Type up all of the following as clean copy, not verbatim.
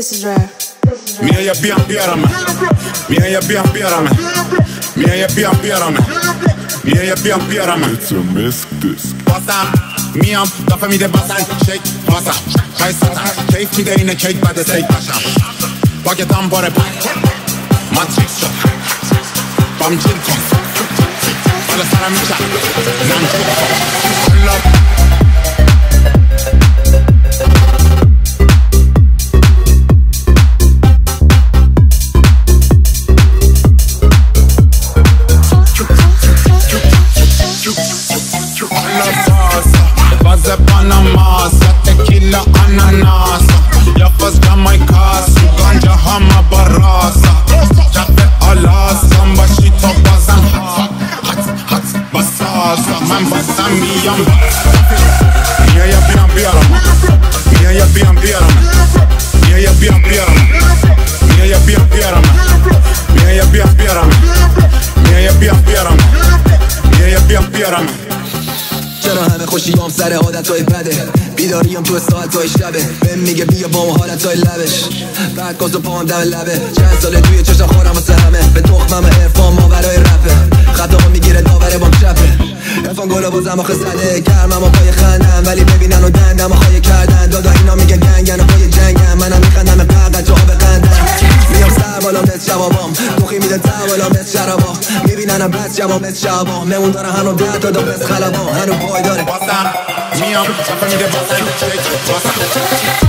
This is rare. Miai Ya Biam Biaramet. Miai Ya Biam Biaramet. Miai Ya Biam Biaramet. Miai Ya Biam Biaramet. It's a misc. بازم میام دافه میده بازن شیک بازم خیلی ساتن کیف میده اینه کیک بعد سیک باشم باگتم باره پک ماتریکس شد بام جیل کن حالا سرم میشم نمجیل کن Base Panama, tequila ananas Ya faz Jamaica, su ganja hama barasa Cafe alasa, bashito bazan Hat, basasa Man bazan miyam Miai Ya Biam Biaramet Miai Ya Biam Biaramet Miai Ya Biam Biaramet Miai Ya Biam Biaramet Miai Ya Biam Biaramet Miai Ya Biam Biaramet Miai Ya Biam Biaramet چرا همه خوشیام سر عادتهای بده بیداریم تو ساعتهای شبه بهم میگه بیا با اون حالتهای لبش بعد گاز و پاهم دم لبه چند ساله توی چشم خورم واسه همه به تخمم عرفان ماورای رپه خطا میگیره داوره بام چپه عرفان گلا بازم آخه زده گرمم و پای خندم ولی ببینن و دندم و خواهی کردن دادا اینا میگه گنگن و پای جنگم منم میخندم قرقت جا به قندم میام سر بالا مثل جوابام دوخی میده توالا مثل شرابا میبیننم بس جواب مثل شعبا مهمون داره هنو 10 تا دا مثل خلبا هنو پای داره بازم میام دافه میده بازن شیک بازم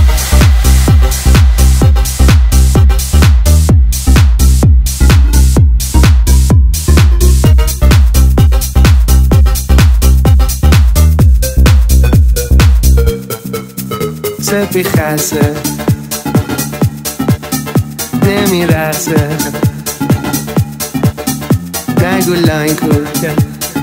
سپی خلسه نمیرسه نگو لاین کن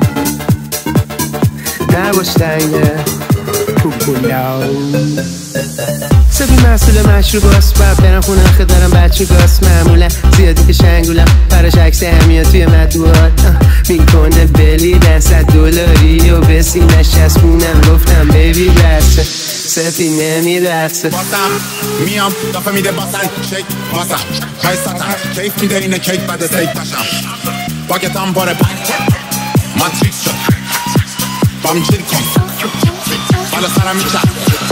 نباش تنگه پوپولاو سپی مسئول مشروب اسباب برم خونه آخه دارم بچه گاس معمولا زیادی که شنگولم براش عکس همیاد توی مطبوعات میکنه بلی $100 و به سینش چسبونم گفتم بیبی بسه سپی نمیرسه بازم میام دافه میده بازن شیک بازم خیلی ساتن کیف میده اینه کیک بعد سیک باشم باگتم باره پک ماتریکس شد بام جیل کن حالا سرم میشم